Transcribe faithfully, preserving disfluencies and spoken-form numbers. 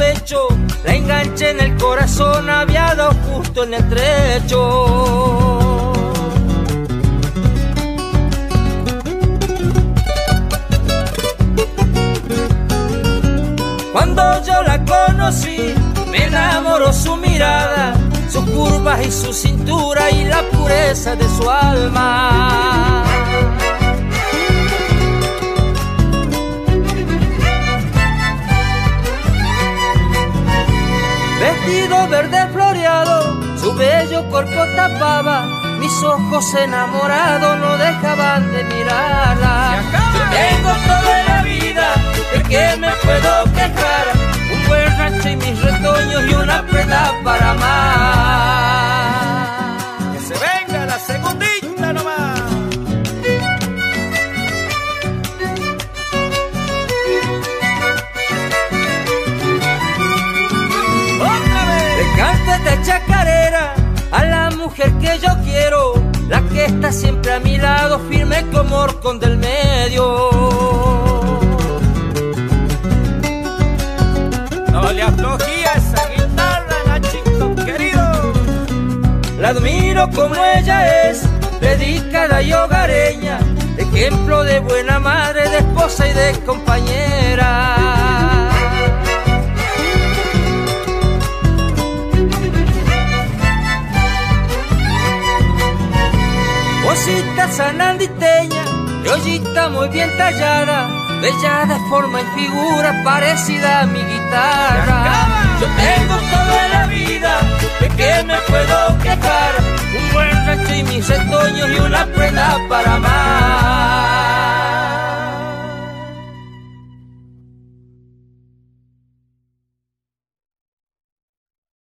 pecho, la enganché en el corazón, había dado justo en el trecho. Cuando yo la conocí, me enamoró su mirada, sus curvas y su cintura y la pureza de su alma. Vestido verde floreado, su bello cuerpo tapaba, mis ojos enamorados no dejaban de mirarla. Yo tengo toda la vida, ¿de qué me puedo quejar? Un buen rancho y mis retoños y una prenda para amar. Que se venga la segundita nomás. Le canto esta chacarera a la mujer que yo quiero, la que está siempre a mi lado, firme como horcón del medio. No le aflojía esa guitarra, Nachito querido. La admiro como ella es, dedicada y hogareña, ejemplo de buena madre, de esposa y de compañera. Cosita sananditeña, criollita muy bien tallada, bella de forma y figura, parecida a mi guitarra. Yo tengo toda la vida, ¿de qué me puedo quejar? Un buen rancho y mis retoños y una prenda para amar.